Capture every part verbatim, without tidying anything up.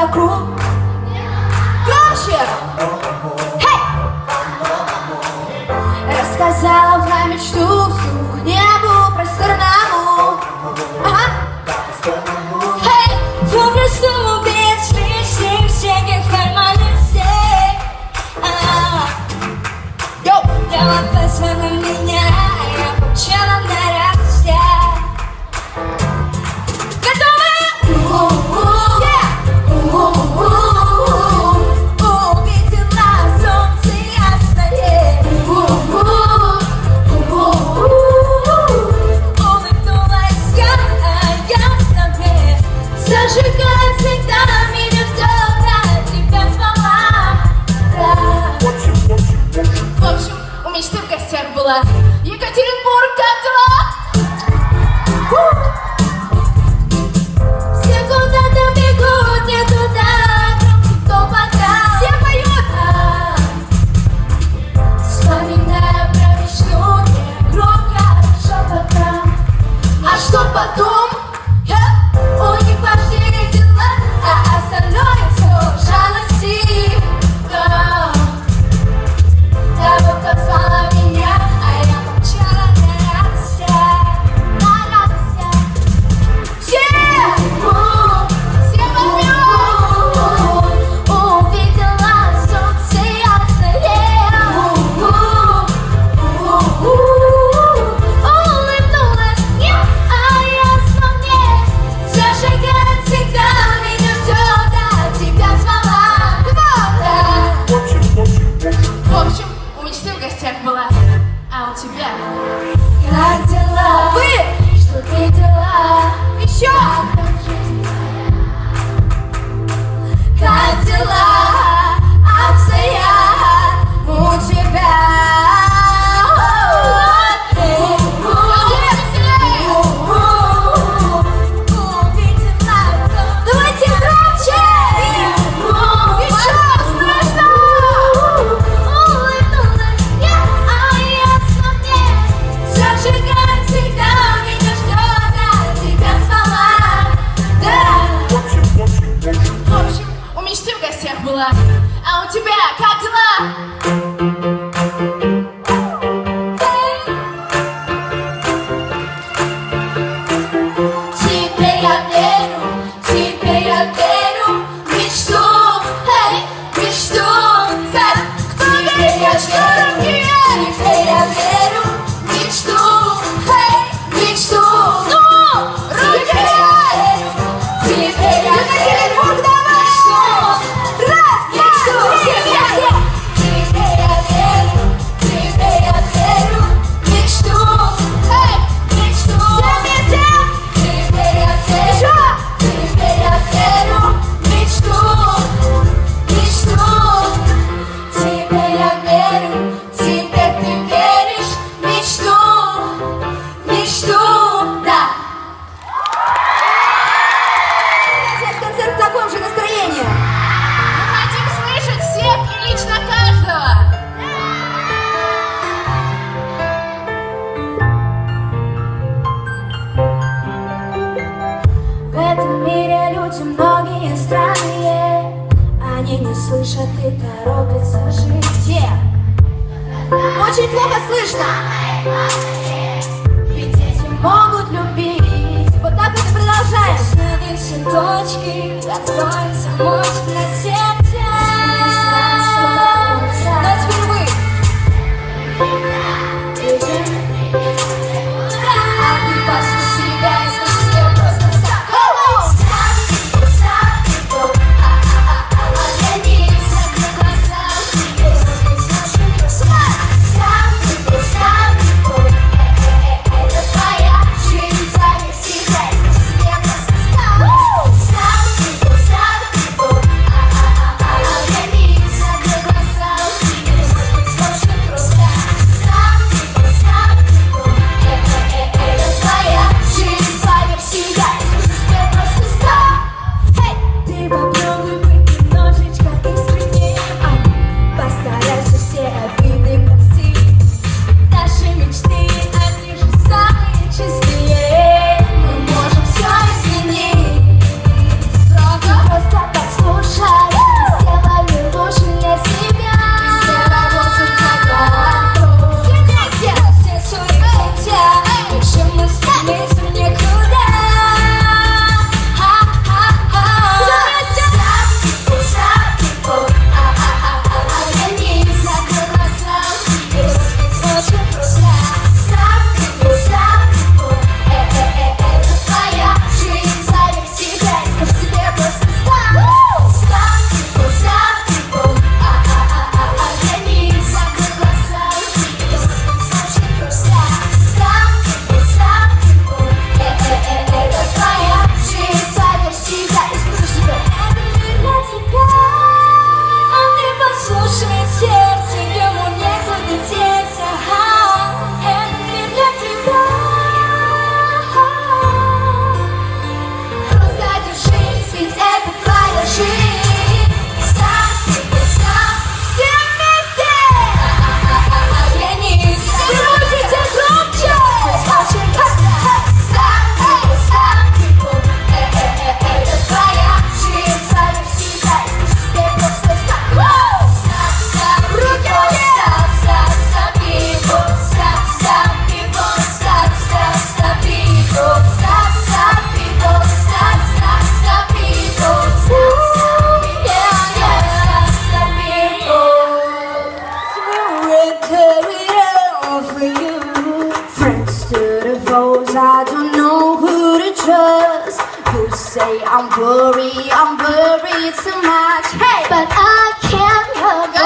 вокруг. Громче! Хей! Рассказала про мечту вслух небу просторному. Ага. Хей! Добрый сумму без лишних всяких формальностей. Йоу! Дело позвала меня, я получила на радостях. Готовы? Увидела солнце ясное. Улыбнулась я, ясно мне. Зажигает всегда меня ждет, а тебя звала. В общем, у мечты в гостях была Екатеринбург, как дела? Все куда-то бегут, не туда, громкий топота. Все поют, вспоминая про мечту, не громко, шепотом. А что потом? У них важнее дела, а остальное все жалости. Тобой позвала меня, а я молчала на радостях, на радостях. Все, все вокруг увидела солнце ясное. Улыбнулась мне, а ясно мне. Зажигает всегда меня ждет, а тебя звала. В общем, у мечты в гостях была, а у тебя как дела? Вы! Что ты дела? Еще! Как дела обстоят у тебя? Давайте громче! Еще страшно! Улыбнулась я, а ясно мне. Зажигает всегда меня ждет, а тебя звала. Да! В общем, у мечты в гостях была, а у тебя как дела? Теперь я верю, теперь я верю в мечту, эй, мечту. Кто верит, я верю, теперь я верю в мечту, эй, мечту. Ну, руки! Теперь я верю в мечту. Раз, мечту, все, все, все. Теперь я верю, теперь я верю в мечту, эй, мечту. Все вместе. Теперь я верю, теперь я верю в мечту, мечту. Теперь я верю, теперь ты веришь в мечту, мечту, да. Сейчас концерт в таком же настроении. Мы хотим слышать всех и лично каждого. В этом мире люди многие странные. Они не слышат и торопятся жить. Очень плохо слышно. Ведь дети могут любить. Вот так вот и продолжаем. Снова все точки, откроется мост на сердце. Но теперь вы. А ты послушай себя и совсем просто так. Сам, you too much, hey, but I can't help it.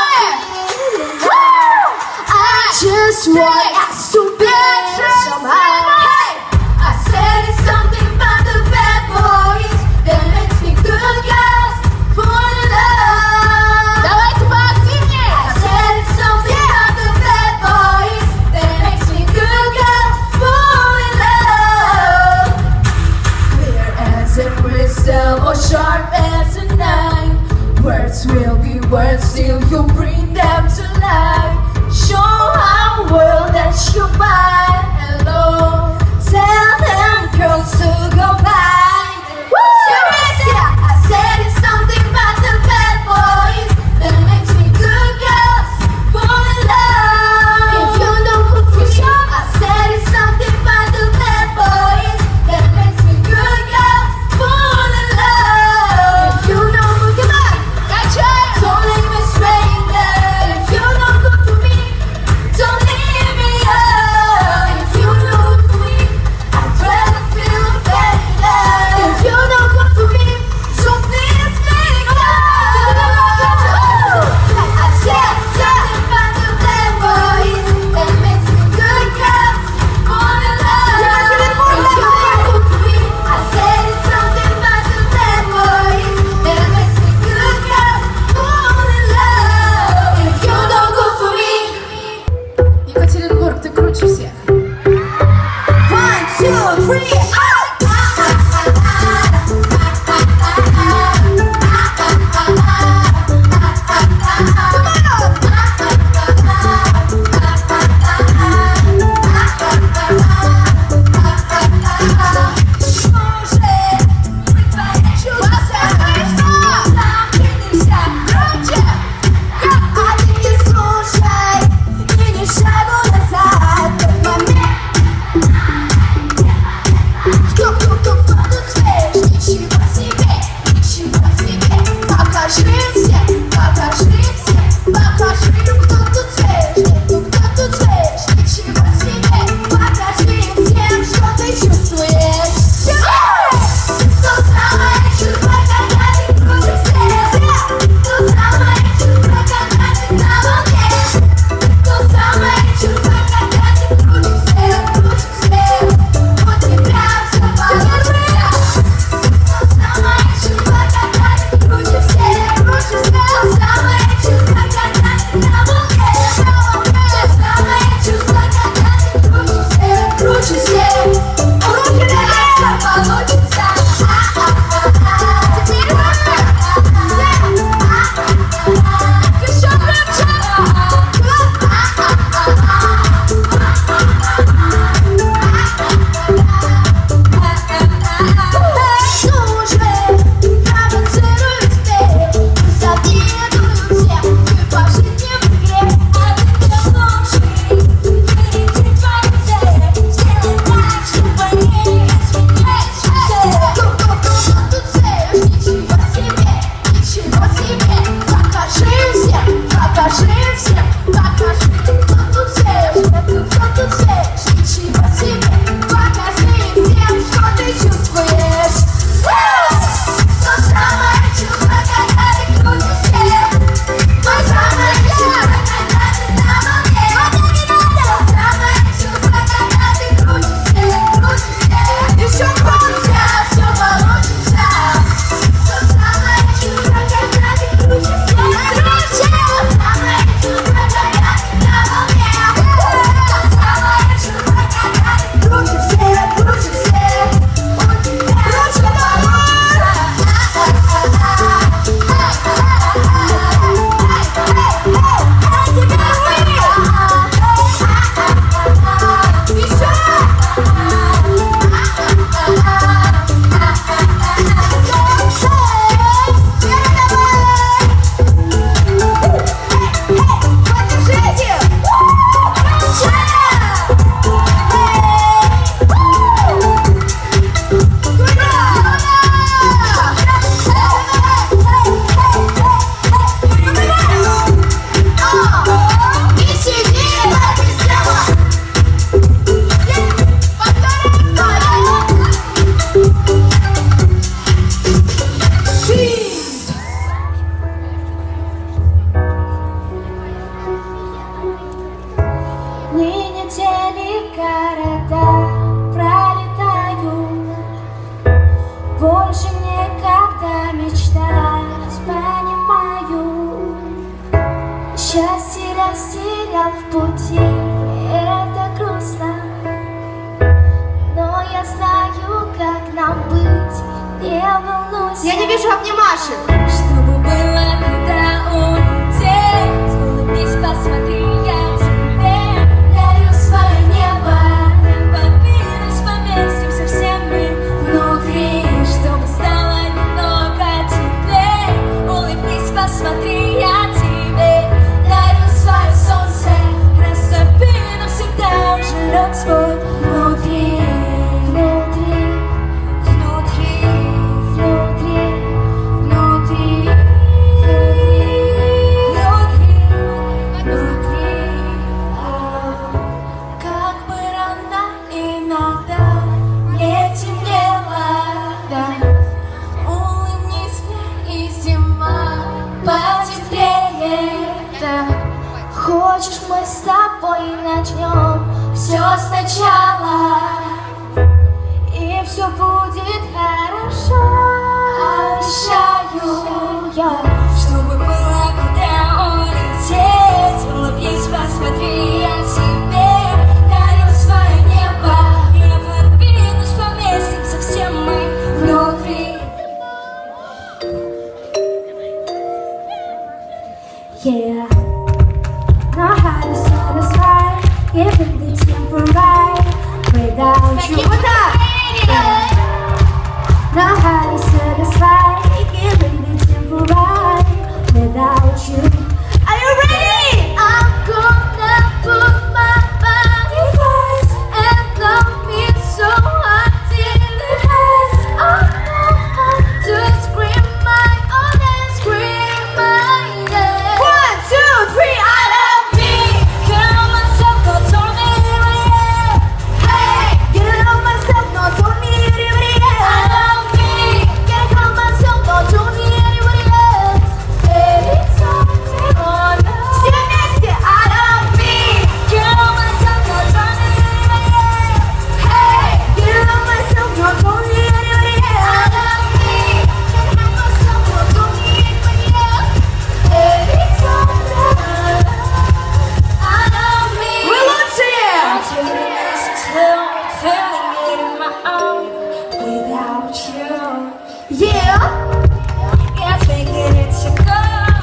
I just want us to be somehow. Hey, I said it's something about the bad boys that makes me good girls fall in love. Давайте поактивнее. I said it's something about the bad boys that makes me good girls fall in love. Clear as a crystal or sharp as a knife. Words will be words till you bring them to life. Show our world that you buy hello. Tell them girls to go find. Serious, yeah. I said it's something about the bad boys that makes me good girls fall in love. If you know who push up, I said it's something about the bad boys that makes me good girls fall in love. If you know who you like, Качаем. don't leave me stranger. If you know good for me, don't leave me alone. If you know good for me, I'd rather feel better. вижу обнимашек. Чтобы было куда улететь, улыбнись, посмотри, я тебе дарю свое небо. Небо поместимся все мы внутри, чтобы стало немного теплее. Улыбнись, посмотри, я тебе дарю свое солнце. Рассыпи навсегда живет свой внутри, внутри, внутри, внутри, внутри, внутри, внутри. Как бы рано иногда не темнело, да. Улыбнись мне, и зима потеплее, да. Хочешь, мы с тобой начнем все сначала, и все будет хорошо. Обещаю я, чтобы было куда улететь. Улыбнись, посмотри, я тебе дарю свое небо. Я подвинусь, поместимся все мы внутри. Yeah. Know how to satisfy, giving the temporary without you. Know how to satisfy, giving the temporary without you. Are you ready? I'm gonna put my body first and love me so until it hurts. I know how to scream my own and scream my name. One, two, three, I love me. Can't help myself, no told me anybody else. Hey, can't help myself, no told me anybody else. I love me. Can't help myself, no told me anybody else. Every time they wanna. Все вместе, I love me. Can't help myself, no told me anybody else. Hey, can't help myself, no told me anybody else. I love me. Can't help myself, no told me anybody else. Every time they wanna. I love me. Вы лучшие! I'm taking this slow, feeling it in my own without you. Yeah, Can't take it to go.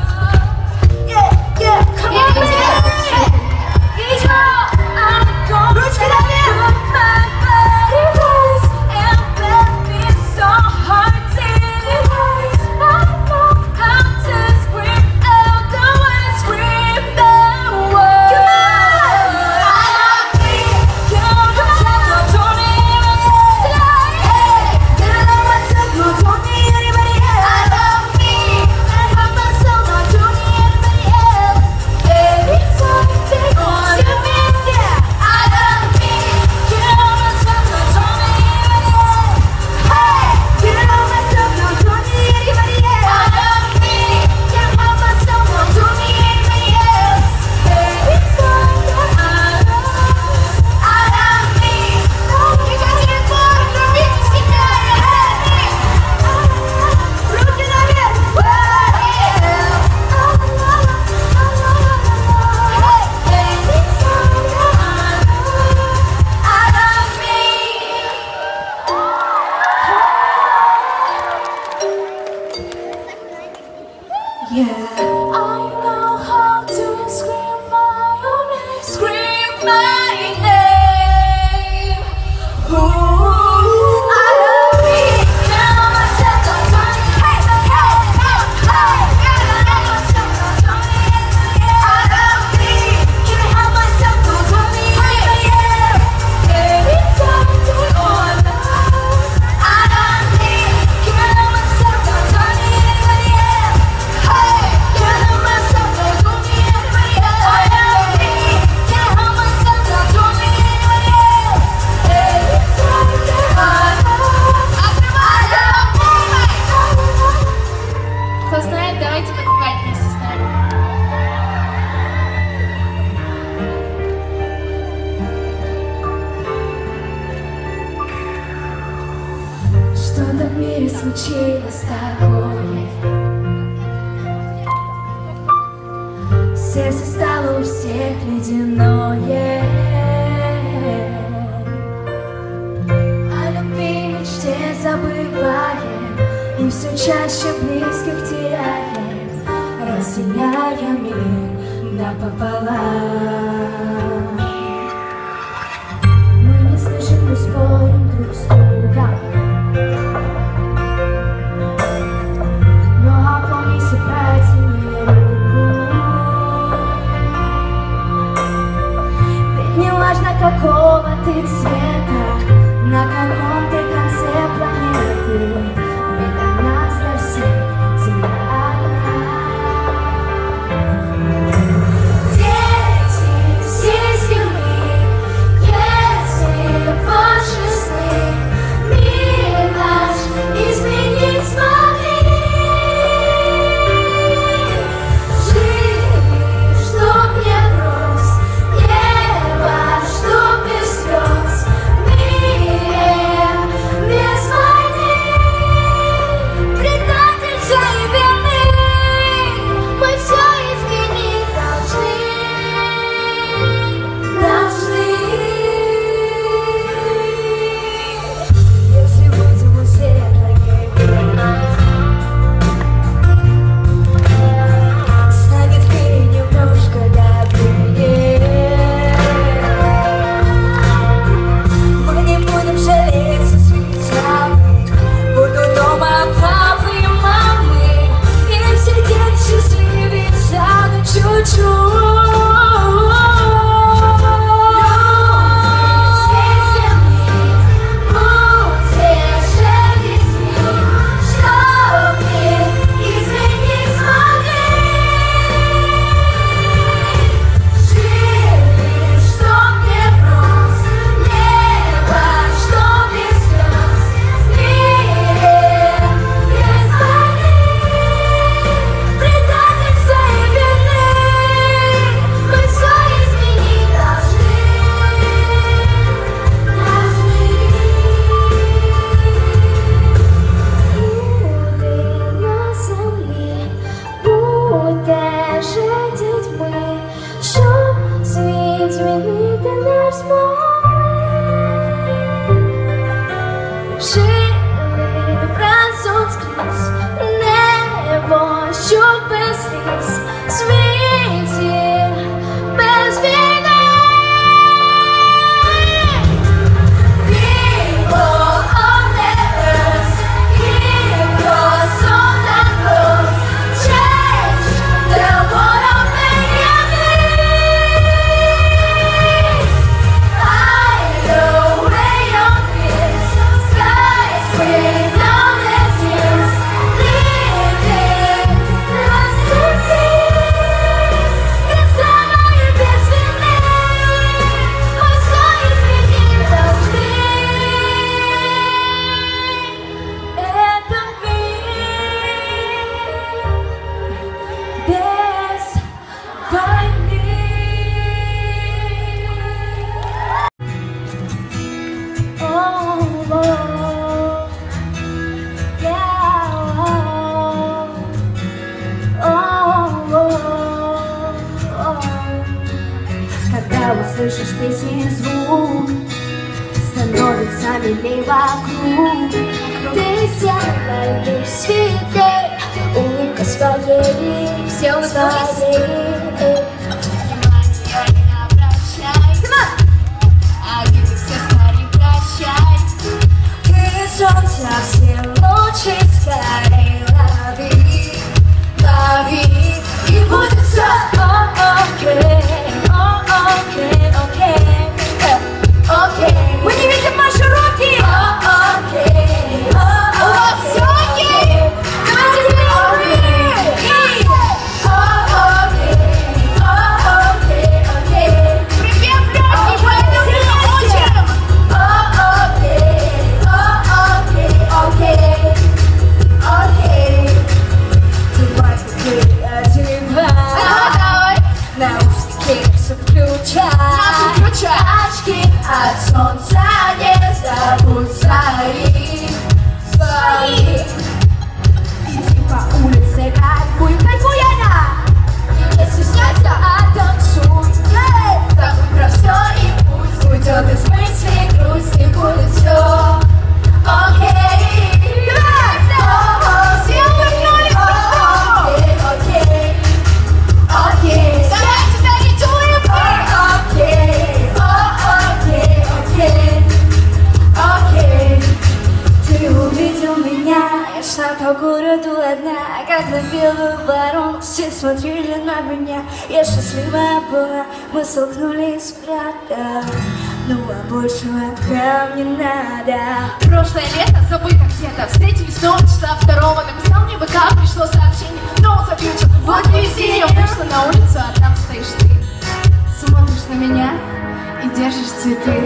yeah, yeah. Come on, baby. Get your I'm gonna Ручки наверх. put my body first and let me so hard till it hurts. I know how to scream out the words, scream the words. Come on. I love me. Can't help myself, no told me anybody else. Hey, Can't help myself, no told me anybody else. I love me. Can't help myself, no told me anybody else. Every time they want Все вместе. I love me. Can't help myself, no told me anybody else. Hey, Can't help myself, no told me anybody I else. love me. Can't help myself, no told me anybody else. Every time that I love, I love me. И хотите пор, любите себя. Руки наверх. Yeah, I know how to scream my own name, scream my name. Ooh, I love me. Can't help myself, don't tell me. Hey, hey, hey, hey. Can't help myself, don't tell me anybody else. I love me. Can't help myself, don't tell me anybody else. Every time they wanna, I love me. Can't help myself, don't tell me anybody else. Hey, can't help myself, don't tell me anybody else. I love me. Can't help myself, don't tell me anybody else. Every time they wanna, I love me. Кто знает, давайте подпевать вместе с нами. Что-то в мире случилось такое. Сердце стало у всех ледяное. О любви, мечте забываем, и все чаще близких теряем, разделяя мир напополам. Мы не слышим, мы спорим друг с другом, но опомнись и протяни руку. Ведь не важно, какого ты цвета, на каком ты конце планеты, ведь для нас, для всех земля одна. Дети всей земли, если ваши сны мир наш изменить смогли, жили, чтоб не грусть, небо, чтоб без слез, в мире без войны, предательства и вины, мы все изменить должны, должны. Если будем у светлой гибнуть, станет в мире немножко добрее. Мы не будем жалеть со слезами, буду дома папы и мамы, и все дети счастливее станут чуть-чуть. Когда услышишь песни звук, становится милей вокруг. Ты сделай лишь светлей улыбка своей, все своей. Внимание не обращай, обиды все скорее прощай. Ты солнце, все лучи скорее лови, лови, и будет все окей. Окей, окей, окей. Мы не видим наши руки. Окей, у вас все окей. Давайте вместе. Окей, окей. Припев легкий, поэтому не учим. Окей, окей, окей. Давай, ты одевай. Наушники. все смотрели на меня. Я счастливая была, мы столкнулись рядом. Ну а большего нам не надо. Прошлое лето забыто где-то. Встретились снова числа второго. Написал мне ВК, пришло сообщение. Но заключил, вот вези. Я вышла на улицу, а там стоишь ты. Смотришь на меня и держишь цветы.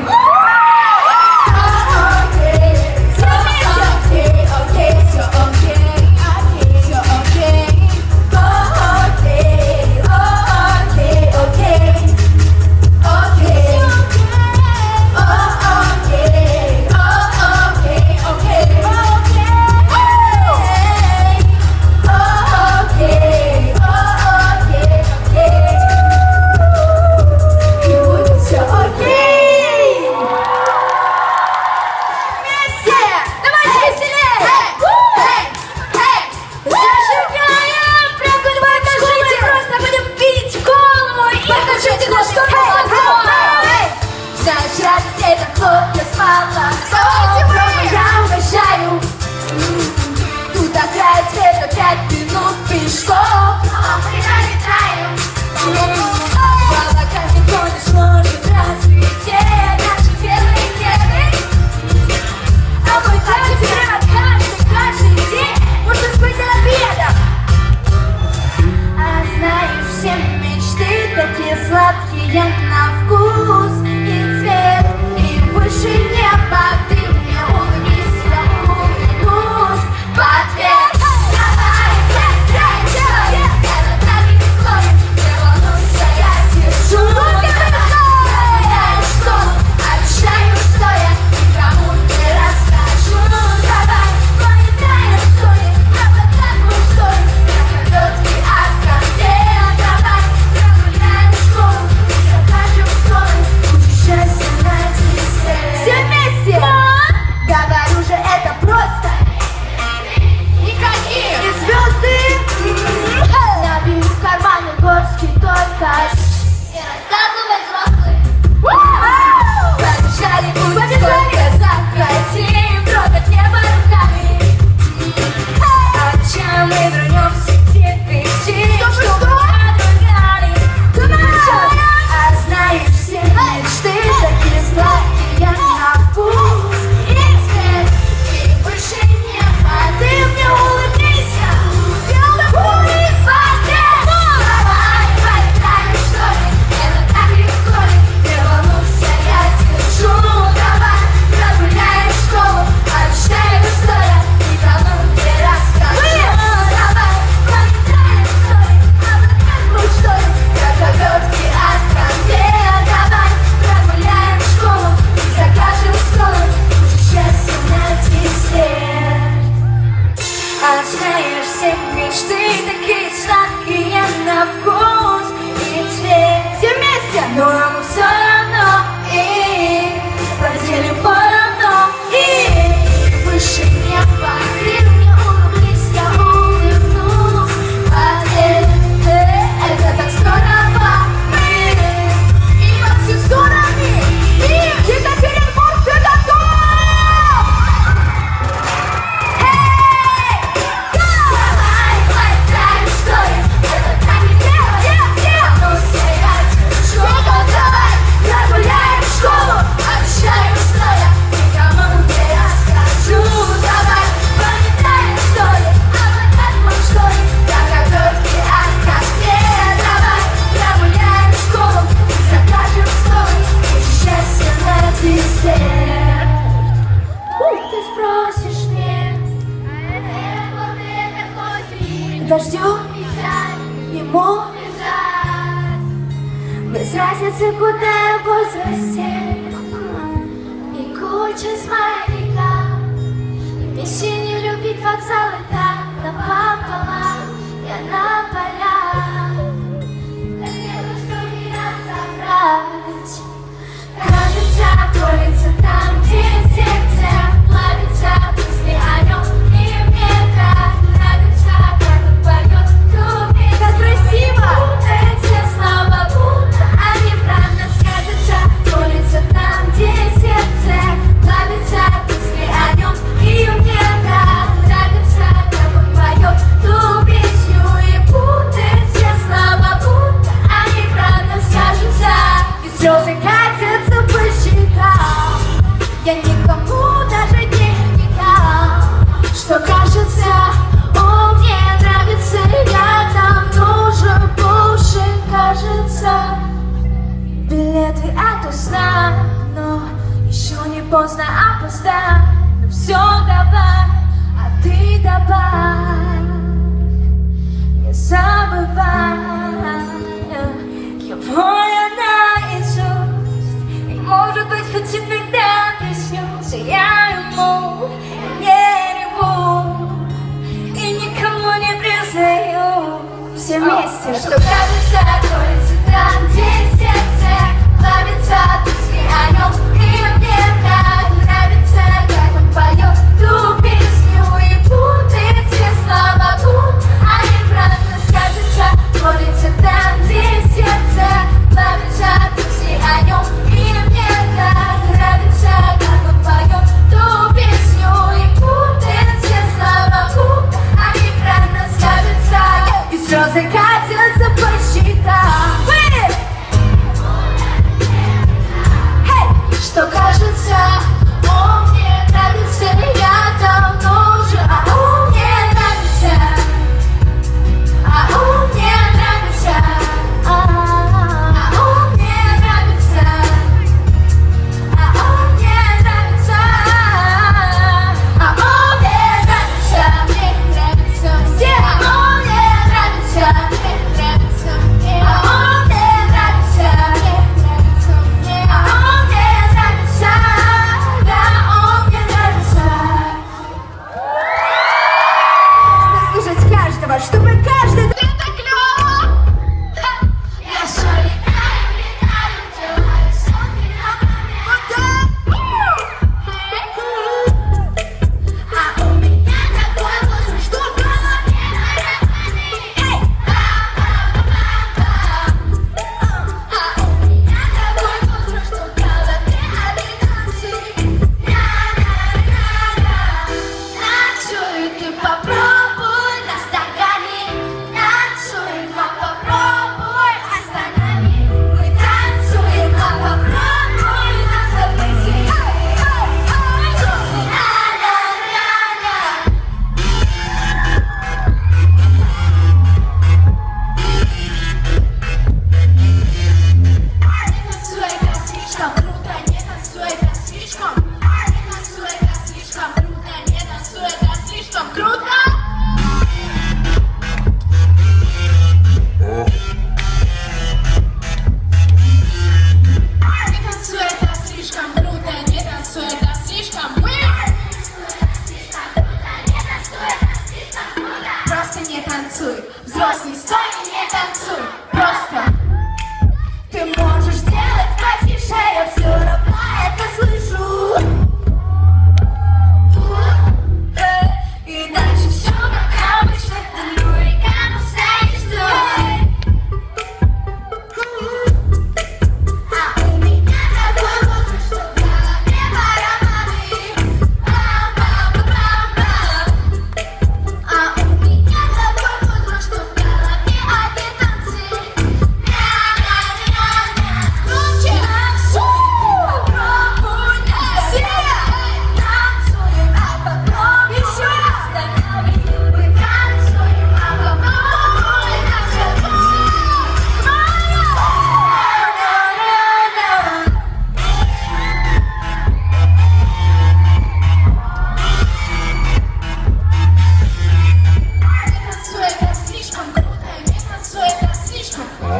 Сладкие на вкус и цвет, и выше неба ты мне улыбнись, я улыбнусь в ответ. Давай, встречу, это так и сложно, не волнуйся, я держу. Проверяю школу, обещаю, что я никому не расскажу. Давай, полетаем в школе, правда так мы что ли, как короткий от конфет. Давай, прогуляем школу, закажем столик, кучу счастья на десерт. Все вместе! Говорю же, это просто никаких! И звезды набью в карманы горский только и рассказывай взрослым. Побежали, путь сколько захотим, трогать небо руками. А чем мы вернемся к тебе, что мы отругали? А знаешь, все мечты такие сладкие на вкус и цвет, и выше неба ты мне улыбнись, я улыбнусь в ответ. Давай, полетаем, что ли, это так легко ли, не волнуйся, я держу. Давай, прогуляем школу, обещаю, что я никому не расскажу. Давай, полетаем, что ли, а вот так вот что ли, как обертки от конфет. Давай, прогуляем школу, закажем столик, кучу счастья на десерт. А знаешь, все мечты такие сладкие на вкус и цвет. Все вместе, но мы все равно и поделим поровну. И выше неба ты мне улыбнись, я улыбнусь в ответ. Это так здорово, мы и во все стороны. И Екатеринбург, ты готов? Давай, полетаем, что ли, это так не дело, волнуйся, я держу. Давай, прогуляем школу, обещаю, что я никому не расскажу. Давай, полетаем, что ли, а вот так вот что ли, как обертки от конфет. Давай, прогуляем школу, закажем столик, кучу счастья на десерт. Ты спросишь меня, к дождю, ему без разницы, куда я в возрасте. И куча смайликов, и весенний любить вокзалы так напополам. Я на полях, так делаю, что меня собрать. Кажется, творится там, где сердце плавится, мысли о нем, и мне так нравится, как он поет ту песню. Как красиво! Эти слова будто они правда скажутся. Творится там, где сердце плавится, мысли о нем, и мне так нравится, как он поет ту песню. И забываю его я наизусть. И может быть хоть иногда приснился я ему, не реву и никому не признаю. Все вместе, что кажется, кроется там, где сердце плавится от мысли о нем. И мне так нравится, как он поет ту песню и путает все слова губ. А неправильно скажется, молится там, где сердце плавится от мысли о нем. И мне так нравится, как он поет ту песню и путает все слова губ. А неправильно скажется, и слезы катятся по щекам. Что кажется, он мне нравится, я давно уже, а он мне нравится, а он мне нравится, а он мне нравится, а он мне нравится, а он мне нравится, мне нравится, все, а он мне нравится, мне нравится, а он мне нравится, мне нравится, а он мне нравится, да, он мне нравится. Нужно слушать каждого, чтобы каждый... Это клёво! Я всё летаю, летаю, делаю сотни а у меня такой воздух, что в голове нарыванный. А у меня такой воздух, что в голове нарыванный. Танцуй, ты попробуй на стакане. Танцуй, а попробуй останови. Мы танцуем, а попробуй на событии. Не танцуй, это слишком круто, не танцуй, это слишком. Не танцуй, это слишком круто, не танцуй, это слишком круто. Не танцуй, это слишком круто, не танцуй, это слишком. Просто не танцуй, взрослый, стой и не танцуй. Просто ты можешь делать потише, я все равно это слышу. Э, И дальше все как обычно, ты ну и как стоишь, стой. А у меня такой воздух, что в голове барабаны. Бам-бам-бам-бам. А у меня такой воздух, что в голове одни танцы. Ня-ня-ня-ня. Громче. Попробуй на все. Танцуем, а попробуй еще останови. Мы танцуем, а попробуй на событии. Не танцуй, это слишком круто, не танцуй, это слишком.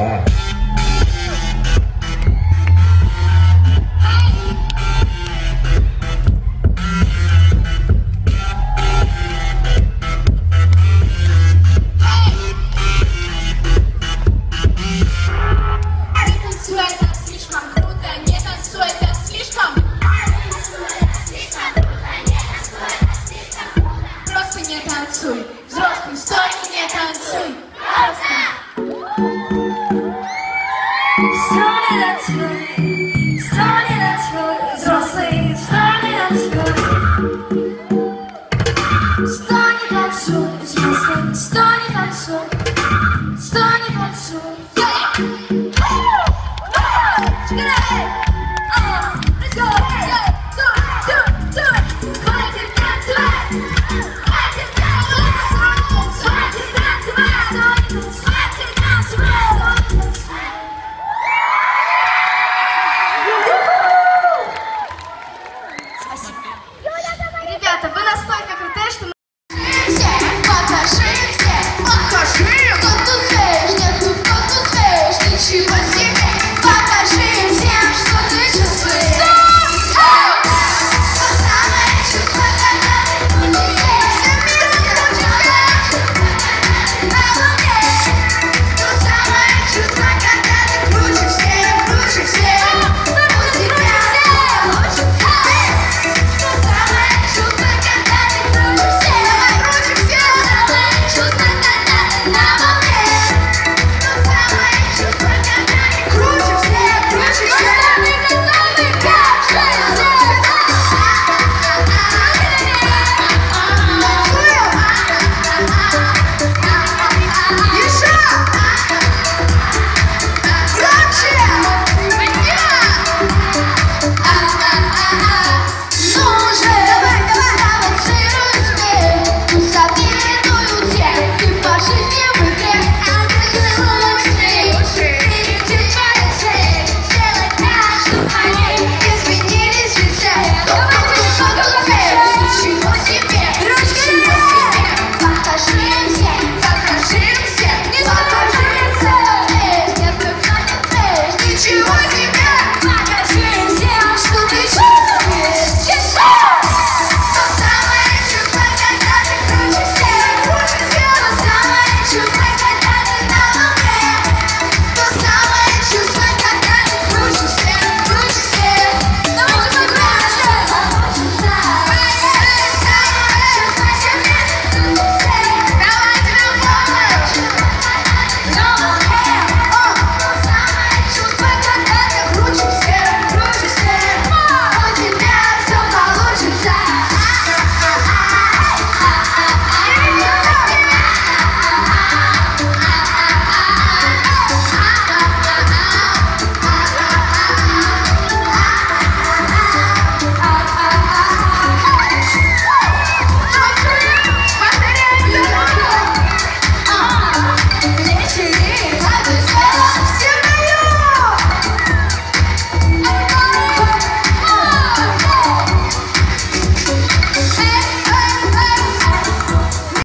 Не танцуй, это слишком круто, не танцуй, это слишком. Просто не танцуй, взрослый, стой и не танцуй. Стой и танцуй, стой и танцуй, взрослый, стой и танцуй. Стой и танцуй, взрослый, стой и танцуй, стой и танцуй.